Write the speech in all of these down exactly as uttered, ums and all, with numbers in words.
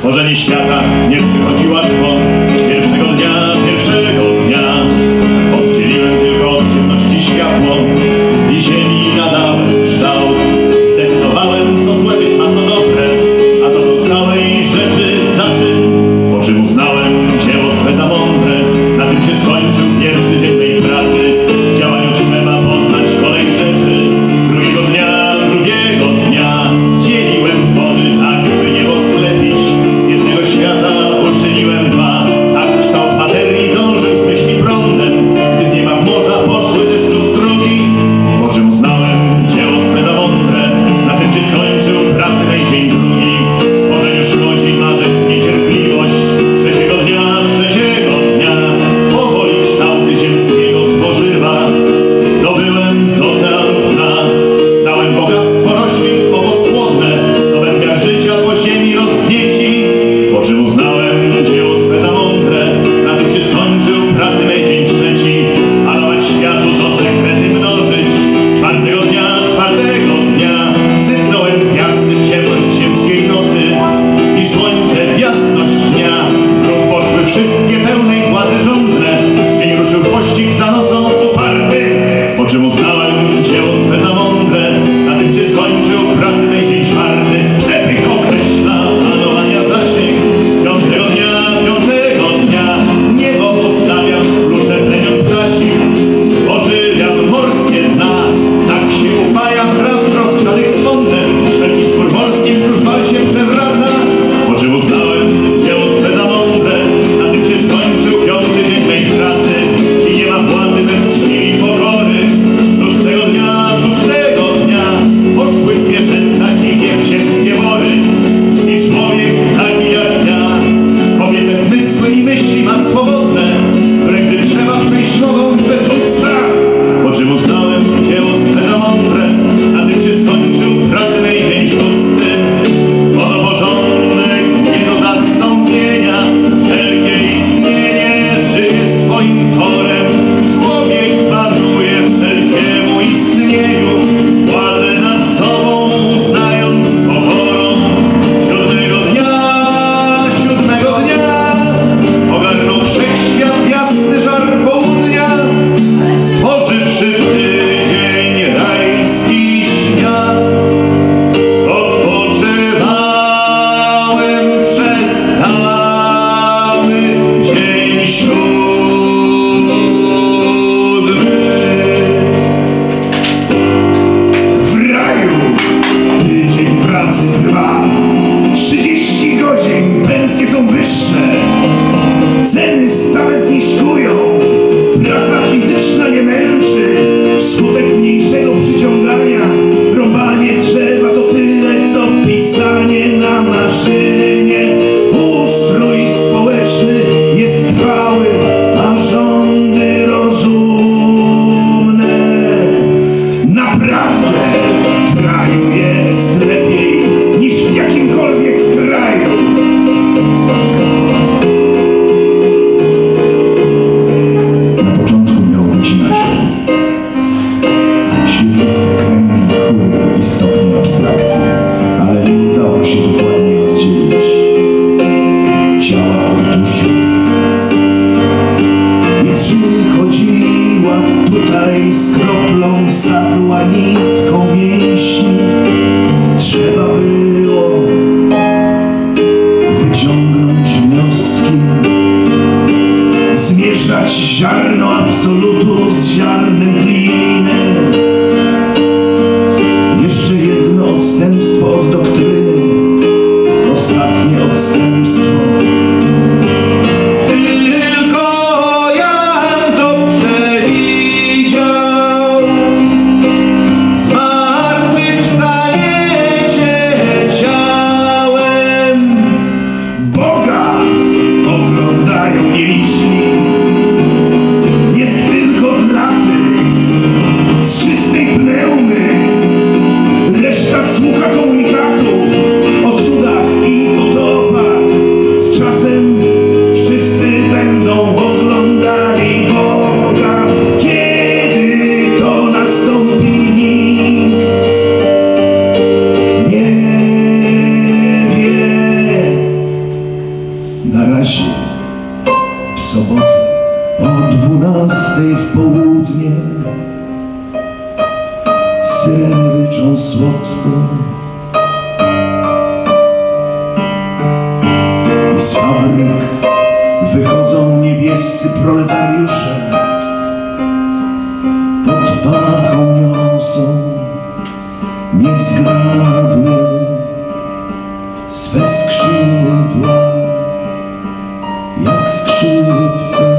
Stworzenie świata nie przychodzi łatwo. Pierwszego dnia, pierwszego dnia oddzieliłem tylko od ciemności światło i ziemi nadałem kształt. Zdecydowałem, co złe być, a co dobre, a to do całej rzeczy zaczyn, po czym uznałem dzieło swe za mądre. Na tym się skończył pierwszy dzień mej pracy. W działaniu trzeba poznać kolej rzeczy. Drugiego dnia, drugiego dnia dzieliłem wody tak, by niebo sklepić. Z jednego świata uczyniłem dwa. Tak kształt materii dążył z myśli prądem, gdy z nieba w morza poszły deszczu strugi. Po czym uznałem dzieło swe za mądre. Na tym się skończył pracy mej dzień drugi. W tworzeniu szkodzi marzeń niecierpliwość. Trzeciego dnia, trzeciego dnia powoli kształty ziemskiego tworzywa dobyłem z oceanów dna. Dałem bogactwo roślin w owoc płodne, co bez miar życia po ziemi roznieci. Po czym uznałem dzieło swe za mądre. Na tym się skończył pracy mej dzień trzeci. Malować światu to sekrety mnożyć. Czwartego dnia, czwartego dnia sypnąłem gwiazdy w ciemność ziemskiej nocy i słońce w jasność dnia. W ruch poszły wszystkie pełnej władzy żądne. Dzień ruszył w pościg za nocą uparty. Po czym uznałem dzieło swe za mądre. Na tym się skończył pracy mej dzień czwarty. Przepych określa panowania zasięg. Piątego dnia, piątego dnia niebo postawiam w klucze plemion ptasich. Ożywiam morskie dna. Tak się upaja praw rozgrzanych sądem. Wszelki stwór morski wśród fal się przewraca. Po czym uznałem dzieło swe za mądre. Na tym się skończył piąty dzień mej pracy. I nie ma władzy bez czci i pokory. Szóstego dnia, szóstego dnia poszły zwierzęta dzikie w ziemskie wory. I człowiek taki jak ja kobietę zmysły i myśli ma swobodne, które gdy trzeba przejść mogą przez usta. Po czym uznałem dzieło swe za mądre. Na tym się skończył pracy mej dzień szósty. Oto porządek nie do zastąpienia. Wszelkie istnienie żyje swoim torem. Człowiek panuje wszelkiemu istnieniu, władzę nad sobą uznając z pokorą. Siódmego dnia, siódmego dnia ogarnął wszechświat jasny żar południa, stworzywszy w tydzień rajski świat. Odpoczywałem przez cały dzień siódmy. W raju tydzień pracy trwa trzydzieści godzin, pensje są wyższe, ceny stale zniżkują, praca fizyczna nie męczy. Wskutek mniejszego przyciągania rąbanie drzewa to tyle co pisanie na maszynie. Ustrój społeczny jest trwały, a rządy rozumne. Naprawdę w raju jest lepiej niż w jakimkolwiek kraju. Na początku miało być inaczej. Świetliste kręgi, chóry i stopnie abstrakcji, ale nie udało się dokładnie oddzielić ciała od duszy. I przychodziła tutaj z kroplą sadła, nitką mięśni. Trzeba było wyciągnąć wnioski, zmieszać ziarno absolutu z ziarnem gliny. Jeszcze jedno odstępstwo od doktryny, ostatnie odstępstwo. Tylko Jan to przewidział. Z fabryk wychodzą niebiescy proletariusze, pod pachą niosą niezgrabnie swe skrzydła jak skrzypce.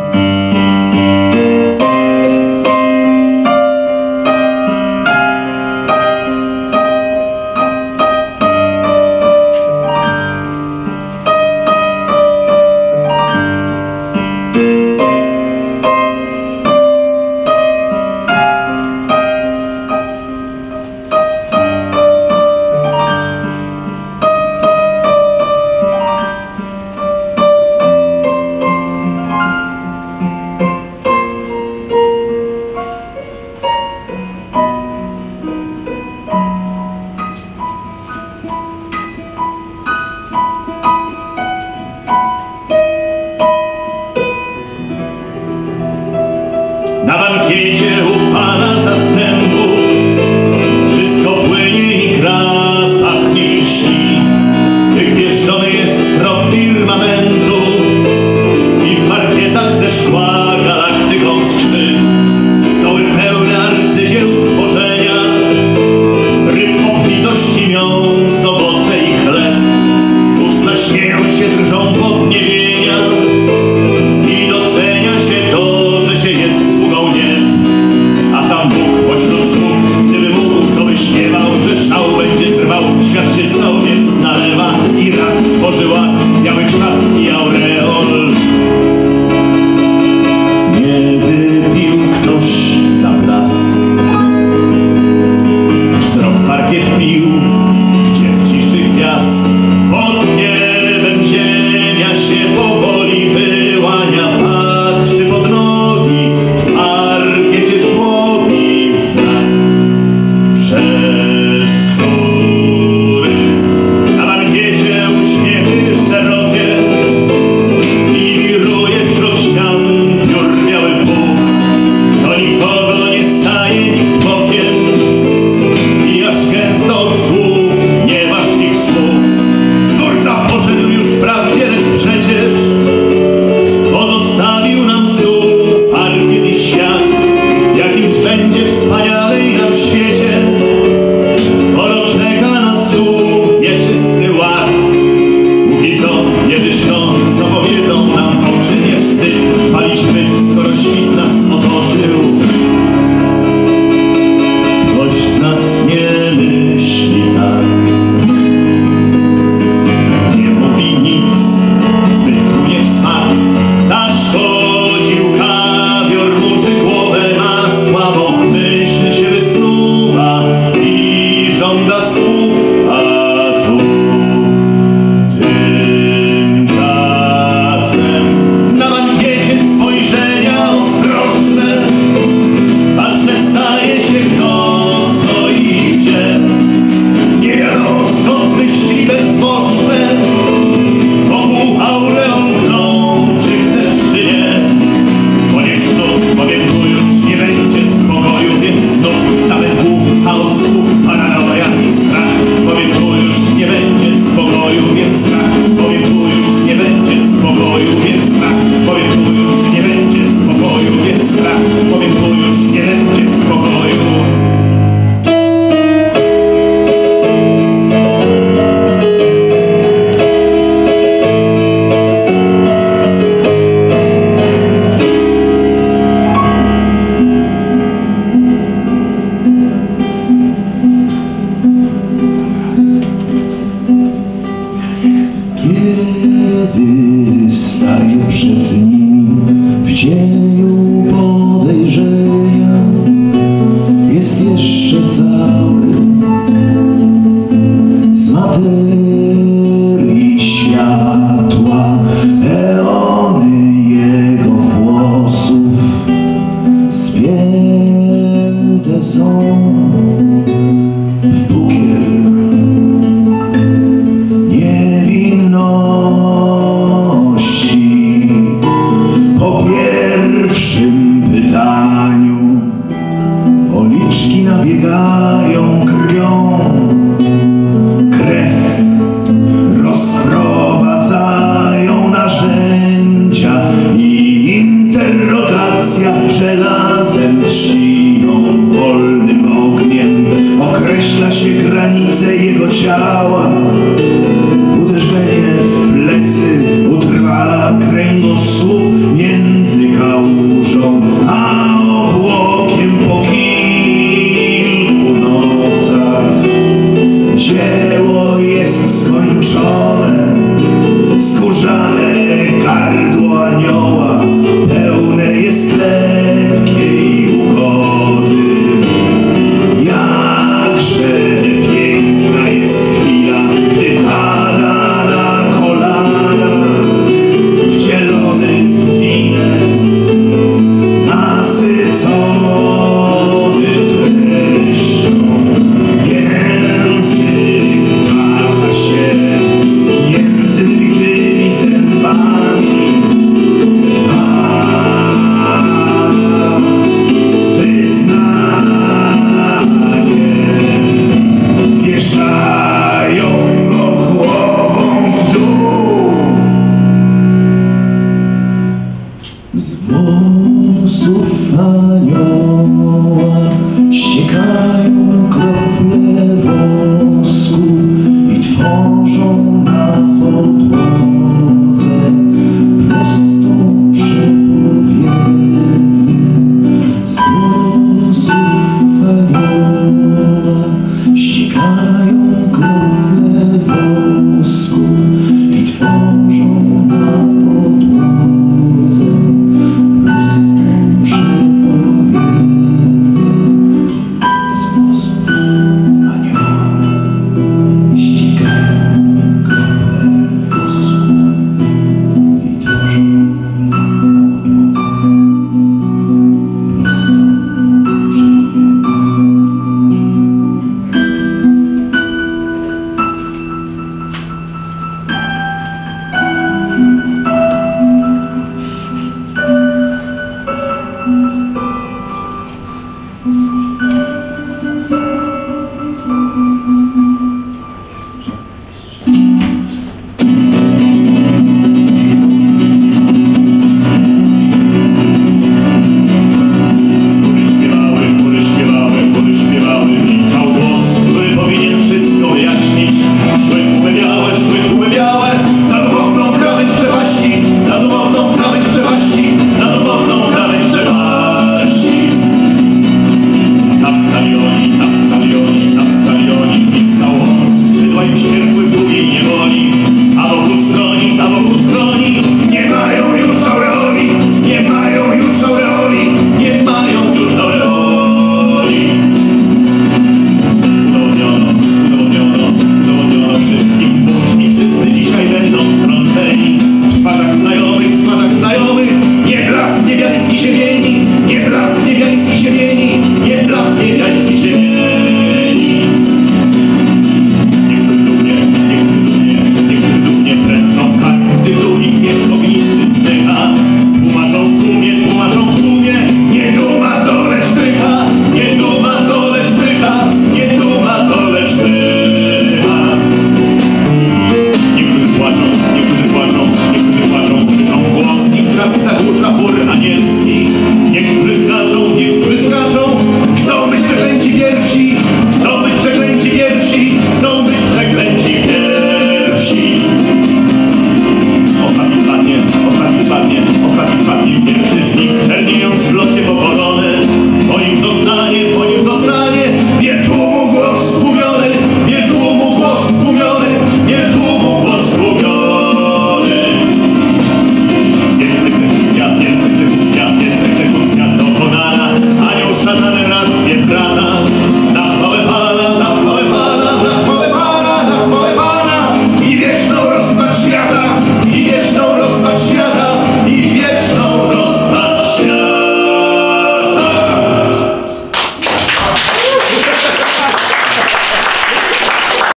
Na bankiecie u pana zastępów wszystko płynie i gra, pachnie i śni. Wygwieżdżony jest strop firmamentu i w parkietach ze szkła galaktyką skrzy. Stoły pełne arcydzieł stworzenia, ryb obfitości, miąs, owoce i chleb. Usta śmieją się, drżą podniebienia i docenia się to, że się jest sługą nieb. A sam Bóg pośród sług, gdyby mógł, to by śpiewał, że szał będzie trwał. Świat się stał, więc nalewa i rad tworzy ład białych szat i aureol. Nie wypił ktoś za blask, wzrok parkiet pił, gdzie w ciszy gwiazd pod niebem ziemia się powoli wyłania. Patrzy pod nogi, w parkiecie żłobi znak, przez który na bankiecie uśmiechy szerokie i wiruje wśród ścian piór biały puch. Do nikogo nie staje nikt bokiem i aż gęsto od słów, nie masz ich słów. Stwórca poszedł już wprawdzie, lecz przecież pozostawił nam stół, parkiet i świat. Jakimś będzie wspanialej nam świecie, skoro czeka nas tu wieczysty ład. Póki co wierzysz to, co powiedzą nam oczy, nie wstyd palić byt, skoro świt nas otoczył. Ktoś z nas nie myśli tak, nie mówi nic, bytu nie w smak. Zaszkodził kawior, muczy głowę, ma słabo, myśl się wysnuwa i żąda słów, a tu tymczasem na bankiecie spojrzenia ostrożne. Ważne staje się, kto stoi gdzie. Nie wiadomo skąd myśli bezbożne wokół aureon grą, czy chcesz czy nie. Koniec snów, powiem tu już nie będzie spokoju, więc znów zamęt głów, chaos słów, paranoja i strach. Powiem tu już nie będzie spokoju, więc strach. Powiem tu już nie będzie spokoju, więc strach. Powiem tu już nie będzie spokoju, więc strach. Powiem tu już nie będzie spokoju. Kiedy staję przed nimi w cieniu podejrzenia, jest jeszcze cały z materii światła, eony jego włosów spięte są w bukiel niewinności. Popier skórzane